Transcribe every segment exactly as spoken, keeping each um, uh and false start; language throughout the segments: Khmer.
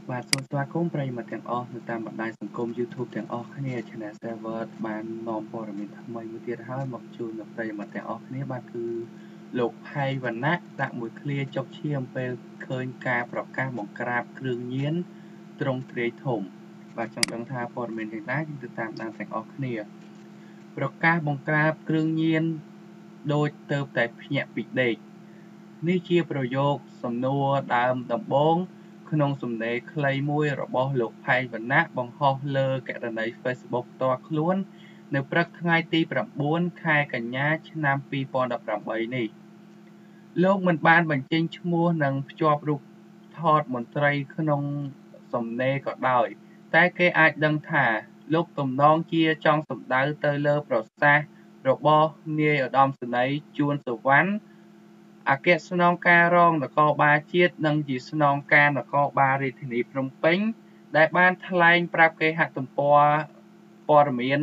បាទសូមស្វាគមន៍ប្រិយមិត្តទាំងអស់នៅតាមបណ្ដាញសង្គម YouTube ទាំងអស់គ្នា Channel Server បាននាំព័ត៌មានថ្មីមួយទៀតហើយមកជូនដល់ប្រិយមិត្តទាំងអស់គ្នាបាទគឺលោកផៃវណ្ណៈដាក់មួយឃ្លាចុកឈាមពេលឃើញការប្រកាសបង្ក្រាបគ្រឿងញៀនត្រង់ទ្រាយធំបាទចង់ដឹងថាព័ត៌មានយ៉ាងណាយើងទៅតាមដានទាំងអស់គ្នាប្រកាសបង្ក្រាបគ្រឿងញៀនដូចទៅតែភ្ញាក់ពីដេកនេះជាប្រយោគសំណួរដើមដំបូងក្នុងសំណេរខ្លីមួយរបស់លោកផៃវណ្ណៈបង្ហោះលើគណនី Facebook ផ្ទាល់ខ្លួននៅព្រឹកថ្ងៃទី៩ខែកញ្ញាឆ្នាំពីរពាន់ដប់ប្រាំបីនេះលោកមិនបានបញ្ចេញឈ្មោះនិងភ្ជាប់រូបថតមន្ត្រីក្នុងសំណេរក៏ដោយតែគេអាចដឹងថាលោកទំនងជាចង់សម្ដៅទៅលើប្រសាសន៍របស់នាយឧត្តមសេនីយ៍ជួនសុវណ្ណអគ្គស្នងការរងនគរបាលជាតិនិងជាស្នងការនគរបាលរាជធានីភ្នំពេញដែលបានថ្លែងប្រាប់គេហទំព័រព័ត៌មាន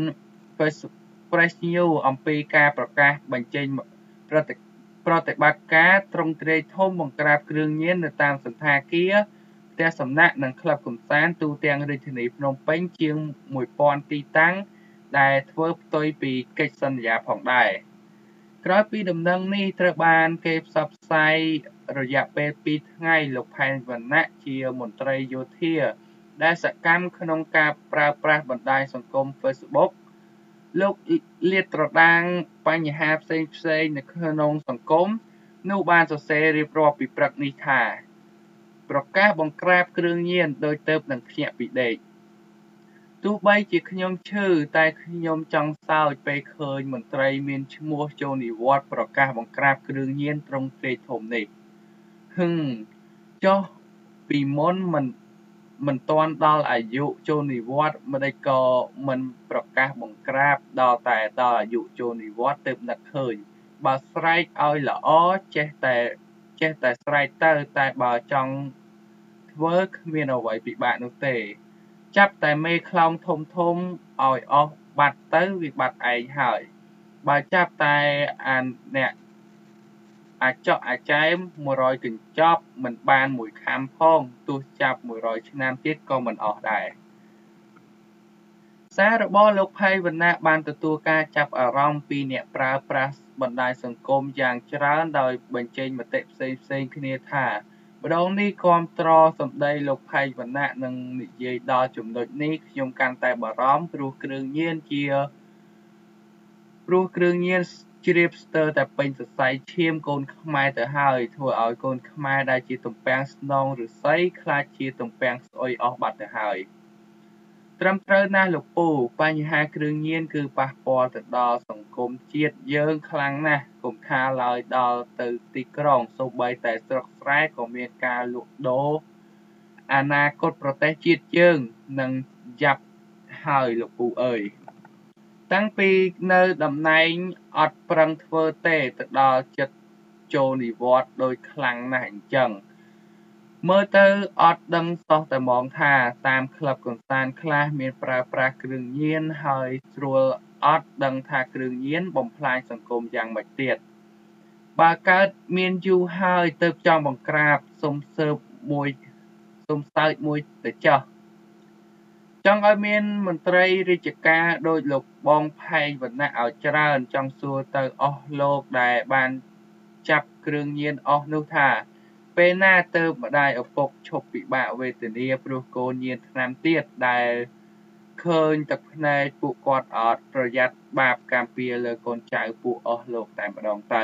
Press News អំពីការប្រកាសបញ្ចេញប្រតិប្រតិបត្តិការទ្រង់ទ្រាយធំបង្ក្រាបគ្រឿងញៀននៅតាមសន្តាគារផ្ទះសំណាក់និងក្លឹបកម្សាន្តទូទាំងរាជធានីភ្នំពេញជាងមួយពាន់ទីតាំងដែលធ្វើផ្ទុយពីកិច្ចសន្យាផងដែរក្រោយពីដំណឹងនេះត្រូវបានគេផ្សព្វផ្សាយរយៈពេលពីរថ្ងៃលោកផែនវណ្ណៈជាមន្ត្រីយោធាដែលសកម្មក្នុងការប្រើប្រាស់បណ្ដាញសង្គម Facebook លោកលាតត្រដាងបញ្ហាផ្សេងផ្សេងនៅក្នុងសង្គមនោះបានសរសេររៀបរាប់ពីព្រឹកនេះថាប្រកាសបង្ក្រាបគ្រឿងញៀនដោយទៅនឹងភ្ញាក់ពីដេកទោះបីជាខ្ញុំឈឺតែខ្ញុំចង់សើចពេលឃើញមន្ត្រីមានឈ្មោះចូលនិវត្តន៍ប្រកាសបង្ក្រាបគ្រឿងញៀនត្រង់ទ្រាយធំនេះហឹមចុះពីមុនមិនមិនទាន់ដល់អាយុចូលនិវត្តន៍ម្ដេចក៏មិនប្រកាសបង្ក្រាបដល់តែដល់អាយុចូលនិវត្តន៍ទើបនឹកឃើញបើស្រែកឲ្យល្អចេះតែចេះតែស្រែកទៅតែបើចង់ធ្វើគ្មានអ្វីពិបាកនោះទេចាប់តែមេខ្លោងធំធំឲ្យអស់បាត់ទៅវាបាត់ឯងហើយបើចាប់តែអាអ្នកអាចកអាចែមមួយរយកញ្ចប់មិនបានមួយខាំផងទោះចាប់មួយរយឆ្នាំទៀតក៏មិនអស់ដែរសាររបស់លោកផៃវណ្ណៈបានទទួលការចាប់អារម្មណ៍ពីអ្នកប្រើប្រាស់បណ្ដាញសង្គមយ៉ាងច្រើនដោយបញ្ចេញមតិផ្សេងផ្សេងគ្នាថាម្ដងនេះគាំទ្រសម្ដីលោកផៃវណ្ណៈនឹងនិយាយដល់ចំណុចនេះខ្ញុំកាន់តែបារម្ភព្រោះគ្រឿងញៀនជាព្រោះគ្រឿងញៀនជ្រាបស្ទើរតែពេញសរសៃឈាមកូនខ្មែរទៅហើយធ្វើឲ្យកូនខ្មែរដែលជាទំពាំងស្នងឫស្សីខ្លាចជាទំពាំងស្អុយអស់បាត់ទៅហើយត្រឹមត្រូវណាស់លោកពូបញ្ហាគ្រឿងញៀនគឺប៉ះពាល់ទៅដល់សង្គមជាតិយើងខ្លាំងណាស់កុំថាឡើយដល់ទៅទីក្រុងសូម្បីតែស្រុកស្រែក៏មានការលក់ដូរអនាគតប្រទេសជាតិយើងនឹងយ៉ាប់ហើយលោកពូអើយតាំងពីនៅតំណែងអត់ប្រឹងធ្វើទេទៅដល់ចិត្តចូលនិវត្តន៍ដោយខ្លាំងណាស់អញ្ចឹងមើលទៅអត់ដឹងសោះតែហ្មងថាតាមក្លឹបកម្សាន្តខ្លះមានប្រើប្រាស់គ្រឿងញៀនហើយស្រួលអត់ដឹងថាគ្រឿងញៀនបំផ្លាញសង្គមយ៉ាងម៉េចទៀតបើកើតមានយូរហើយទៅចង់បង្ក្រាបសុំសើបមួយសុំសើចមួយទៅចោះចង់ឲ្យមានមន្ត្រីរាជការដោយលោកបងផែងវណ្ណៈឲ្យច្រើនចង់សួរទៅអស់លោកដែលបានចាប់គ្រឿងញៀនអស់នោះថាពេលណាទៅម្ដាយឪពុកឈប់ពិបាកវេទនាព្រោះកូនញៀនថ្នាំទៀតដែលឃើញទឹកភ្នែកពួកគាត់អត់ប្រយ័ត្នបាបកម្មពៀលើកូនចៅពួកអស់លោកតែម្ដងទៅ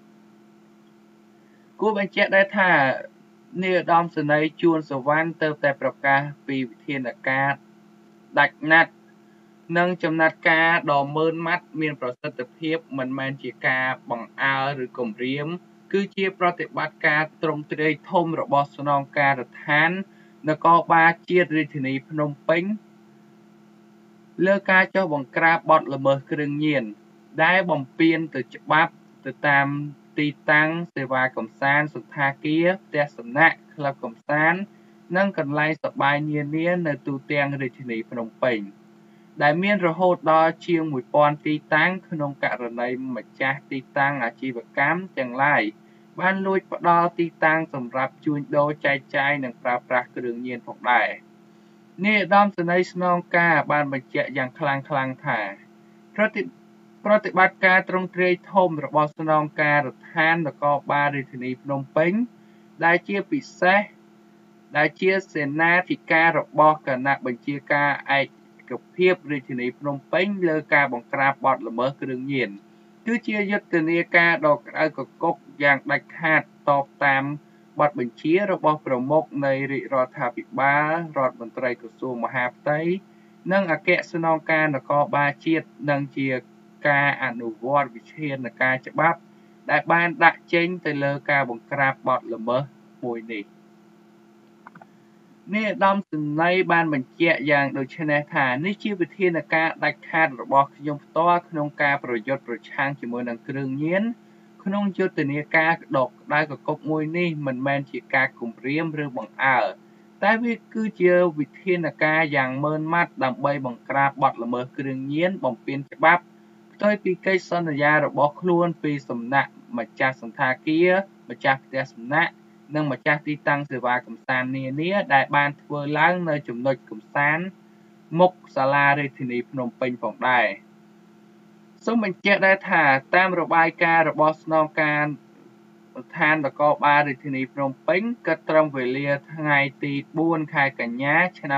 គួរបញ្ជាក់ដែរថានាយឧត្តមសេនីយ៍ជួនសុវណ្ណទៅតែប្រកាសពីវិធានការដាច់ណាត់និងចំណាត់ការដ៏ម៉ឺនម៉ាត់មានប្រសិទ្ធភាពមិនមែនជាការបង្អើលឬគំរាមគឺជាប្រតិបត្តិការទ្រង់ទ្រាយធំរបស់ស្នងការដ្ឋាននគរបាលជាតិរាជធានីភ្នំពេញលើការចុះបង្ក្រាបបទល្មើសគ្រឿងញៀនដែលបំពានទៅច្បាប់ទៅតាមទីតាំងសេវាកម្សាន្តសន្តាគារផ្ទះសំណាក់ក្លឹបកម្សាន្តនិងកន្លែងសប្បាយនានានៅទូទាំងរាជធានីភ្នំពេញដែលមានរហូតដល់ជាងមួយពាន់ទីតាំងក្នុងករណីម្ចាស់ទីតាំងអាជីវកម្មទាំងឡាយបានលួចផ្ដល់ទីតាំងសម្រាប់ជួញដូរចែកចាយនិងប្រើប្រាស់គ្រឿងញៀនផងដែរនាយឧត្តមសេនីយ៍ស្នងការបានបញ្ជាក់យ៉ាងខ្លាំងខ្លាំងថាប្រតិប្រតិបត្តិការទ្រង់ទ្រាយធំរបស់ស្នងការដ្ឋាននគរបាលរាជធានីភ្នំពេញដែលជាពិសេសដែលជាសេនាធិការរបស់គណៈបញ្ជាការឯកភាពរាជធានីភ្នំពេញលើការបង្ក្រាបបទល្មើសគ្រឿងញៀនគឺជាយុទ្ធនាការដ៏ក្តៅគគុកយ៉ាងដាច់ខាតតបតាមបទបញ្ជារបស់ប្រមុខនៃរាជរដ្ឋាភិបាលរដ្ឋមន្ត្រីក្រសួងមហាផ្ទៃនិងអគ្គស្នងការនគរបាលជាតិនិងជាការអនុវត្តវិធានការច្បាប់ដែលបានដាក់ចេញទៅលើការបង្ក្រាបបទល្មើសមួយនេះនាយឧត្តមសេនីយ៍បានបញ្ជាក់យ៉ាងដូចនេះថានេះជាវិធានការដាច់ខាតរបស់ខ្ញុំផ្ទាល់ក្នុងការប្រយុទ្ធប្រឆាំងជាមួយនឹងគ្រឿងញៀនក្នុងយុទ្ធនាការដកក្តៅគគុកមួយនេះមិនមែនជាការគំរាមឬបង្អើលតែវាគឺជាវិធានការយ៉ាងម៉ឺងម៉ាត់ដើម្បីបង្ក្រាបបទល្មើសគ្រឿងញៀនបំពានច្បាប់ផ្ទុយពីកិច្ចសន្យារបស់ខ្លួនពីសំណាក់ម្ចាស់សន្តាគារម្ចាស់ផ្ទះសំណាក់និងម្ចាស់ទីតាំងសេវាកម្សាន្តនានាដែលបានធ្វើឡើងនៅចំណុចកម្សាន្តមុខសាលារាជធានីភ្នំពេញផងដែរសូមបញ្ជាក់ដែរថាតាមរបាយការណ៍របស់ស្នងការដ្ឋាននគរបាលរាជធានីភ្នំពេញគិតត្រឹមវេលាថ្ងៃទីបួនខែកញ្ញាឆ្នាំ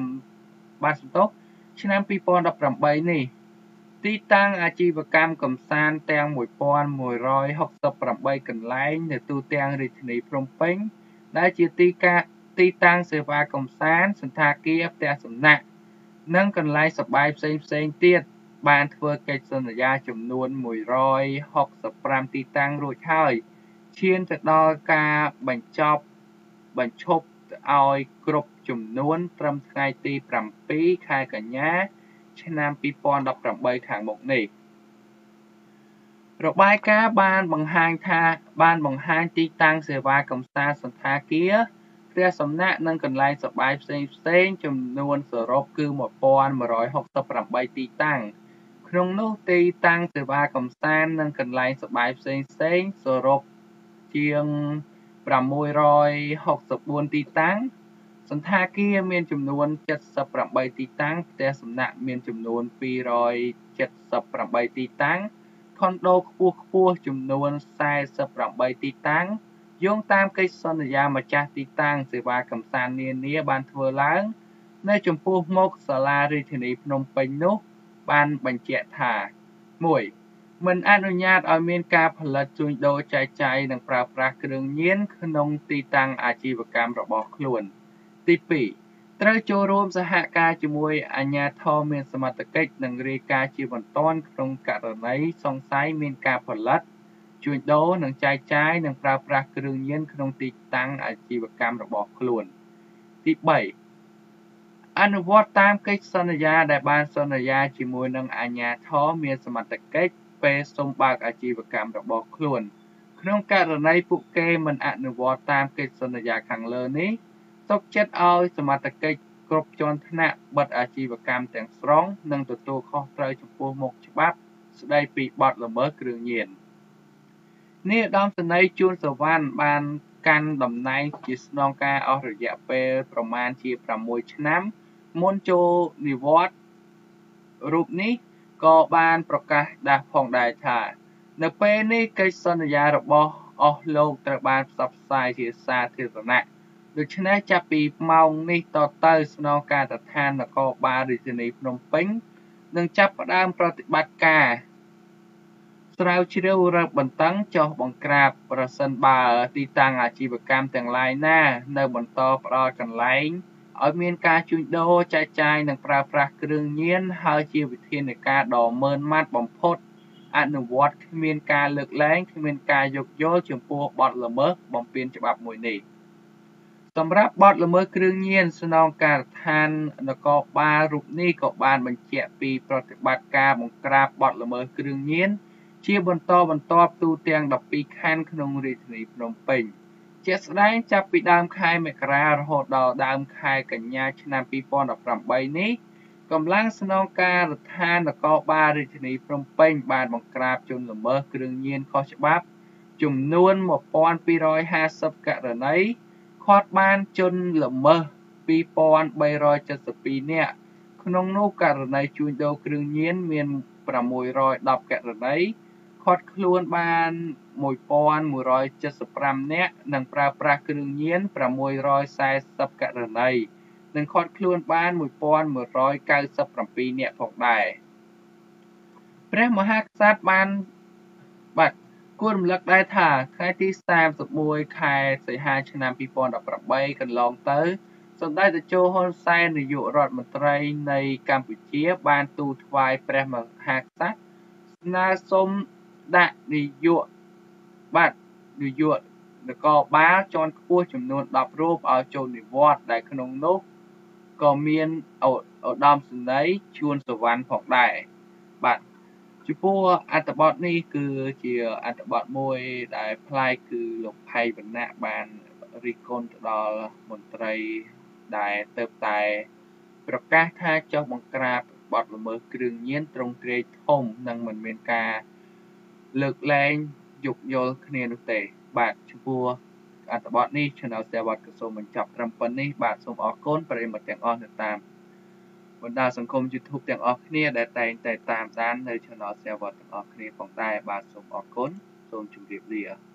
1000បាទសន្ទុះឆ្នាំពីរពាន់ដប់ប្រាំបីនេះទីតាំងអាជីវកម្មកំសាន្តទាំងមួយពាន់មួយរយហុកសិបប្រាំបីកន្លែងនៅទូទាំងរាជធានីភ្នំពេញដែលជាទីការទីតាំងសេវាកំសាន្តសន្តាគារផ្ទះសំណាក់និងកន្លែងសប្បាយផ្សេងផ្សេងទៀតបានធ្វើកិច្ចសន្យាចំនួនមួយរយហុកសិបប្រាំទីតាំងរួចហើយឈានទៅដល់ការបញ្ចប់បញ្ឈប់ឲ្យគ្រប់ចំនួនត្រឹមថ្ងៃទីប្រាំពីរខែកញ្ញាឆ្នាំពីរពាន់ដប់ប្រាំបីខាងមុខនេះរបាយការណ៍បានបង្ហាញថាបានបង្ហាញទីតាំងសេវាកំសាន្តសន្តាគារផ្ទះសំណាក់និងកន្លែងសប្បាយផ្សេងផ្សេងចំនួនសរុបគឺមួយពាន់មួយរយហុកសិបប្រាំបីទីតាំងក្នុងនោះទីតាំងសេវាកំសាន្តនិងកន្លែងសប្បាយផ្សេងផ្សេងសរុបជាងប្រាំមួយរយហុកសិបបួនទីតាំងសន្តាគារមានចំនួនចិតសិបប្រាំបីទីតាំងផ្ទះសំណាក់មានចំនួនពីររយចិតសិបប្រាំបីទីតាំងខុនដូខ្ពស់ខ្ពស់ចំនួនសែសិបប្រាំបីទីតាំងយោងតាមកិច្ចសន្យាម្ចាស់ទីតាំងសេវាកំសាន្តនានាបានធ្វើឡើងនៅចំពោះមុខសាលារាជធានីភ្នំពេញនោះបានបញ្ជាក់ថាមួយមិនអនុញ្ញាតឲ្យមានការផលិតជួញដូរចែកចាយនិងប្រើប្រាស់គ្រឿងញៀនក្នុងទីតាំងអាជីវកម្មរបស់ខ្លួនទីពីរត្រូវចូលរួមសហការជាមួយអាជ្ញាធរមានសមត្ថកិច្ចនិងរាយការណ៍ជាបន្ទាន់ក្នុងករណីសង្ស័យមានការផលិតជួញដូរនិងចែកចាយនិងប្រើប្រាស់គ្រឿងញៀនក្នុងទីតាំងអាជីវកម្មរបស់ខ្លួនទីបីអនុវត្តតាមកិច្ចសន្យាដែលបានសន្យាជាមួយនឹងអាជ្ញាធរមានសមត្ថកិច្ចពេលសុំបើកអាជីវកម្មរបស់ខ្លួនក្នុងករណីពួកគេមិនអនុវត្តតាមកិច្ចសន្យាខាងលើនេះទុកចិត្តឲ្យសមត្ថកិច្ចគ្រប់ជាន់ថ្នាក់បិទអាជីវកម្មទាំងស្រុងនិងទទួលខុសត្រូវចំពោះមុខច្បាប់ស្តីពីបទល្មើសគ្រឿងញៀននាយឧត្តមសេនីយ៍ជួនសវណ្ណបានកាន់តំណែងជាស្នងការអស់រយៈពេលប្រមាណជាប្រាំមួយឆ្នាំមុនចូលនិវត្តន៍រូបនេះក៏បានប្រកាសដាស់ផងដែរថានៅពេលនេះកិច្ចសន្យារបស់អស់លោកត្រូវបានផ្សព្វផ្សាយជាសាធារណៈដូច្នេះចាប់ពីម៉ោងនេះតទៅស្នងការដ្ឋាននគរបាលរាជធានីភ្នំពេញនឹងចាប់ផ្ដើមប្រតិបត្តិការស្រាវជ្រាវរឹតបន្តឹងចុះបង្ក្រាបប្រសិនបើទីតាំងអាជីវកម្មទាំងឡាយណានៅបន្តផ្ដល់កន្លែងឲ្យមានការជួញដូរចែកចាយនិងប្រើប្រាស់គ្រឿងញៀនហើយជាវិធានការដ៏ម៉ឺងម៉ាត់បំផុតអនុវត្តគ្មានការលើកលែងគ្មានការយោគយល់ចំពោះបទល្មើសបំពានច្បាប់មួយនេះសម្រាប់បទល្មើសគ្រឿងញៀនស្នងការដ្ឋាននគរបាលរូបនេះក៏បានបញ្ជាក់ពីប្រតិបត្តិការបង្ក្រាបបទល្មើសគ្រឿងញៀនជាបន្តបន្ទាប់ទូទាំងដប់ពីរខណ្ឌក្នុងរាជធានីភ្នំពេញជាក់ស្ដែងចាប់ពីដើមខែមករារហូតដល់ដើមខែកញ្ញាឆ្នាំពីរពាន់ដប់ប្រាំបីនេះកម្លាំងស្នងការដ្ឋាននគរបាលរាជធានីភ្នំពេញបានបង្ក្រាបជនល្មើសគ្រឿងញៀនខុសច្បាប់ចំនួនmột nghìn hai trămห้าสิบករណីខាត់បានជនល្មើសtwo thousand three hundred seventy-twoនាក់ក្នុងនោះករណីជួញដូរគ្រឿងញៀនមានsix hundred tenករណីខាត់ខ្លួនបានone thousand one hundred seventy-fiveនាក់និងប្រើប្រាស់គ្រឿងញៀនsix hundred fortyករណីនិងខាត់ខ្លួនបានone thousand one hundred ninety-sevenនាក់ផងដែរព្រះមហាក្សត្របានបាទគួររំលឹកដែរថាថ្ងៃទីthirty-oneខែសីហាឆ្នាំtwo thousand eighteenកន្លងទៅសម្ដេចតេជោហ៊ុនសែននាយករដ្ឋមន្ត្រីនៃកម្ពុជាបានទូលថ្វាយព្រះមហាក្សត្រស្នើសុំដាក់នាយកបាទនាយកនគរបាលជាន់ខ្ពស់ចំនួនtenរូបឲ្យចូលនិវត្តន៍ដែលក្នុងនោះក៏មានឧត្តមសេនីយ៍ជួនសុវណ្ណផងដែរបាទចំពោះអត្ថបទនេះគឺជាអត្ថបទមួយដែលប្លែកគឺលោកផៃវណ្ណៈបានរិះគន់ទៅដល់មន្ត្រីដែលទៅតែប្រកាសថាចុះបង្ក្រាបបទល្មើសគ្រឿងញៀនត្រង់ទ្រាយធំនិងមិនមានការលើកលែងយោគយល់គ្នានោះទេបាទចំពោះអត្ថបទនេះ Channel សេវត្តក៏សូមបញ្ចប់ត្រឹមប៉ុណ្្នេះបាទសូមអរគុណប្រិយមិត្តទាំងអស់នៅតាមបណ្ដាសង្គម YouTube ទាំងអស់គ្នាដែលតែងតែតាមដាននៅ Channel សេវត្តទាំងអស់គ្នាផងដែរបាទសូមអរគុណសូមជម្រាបលា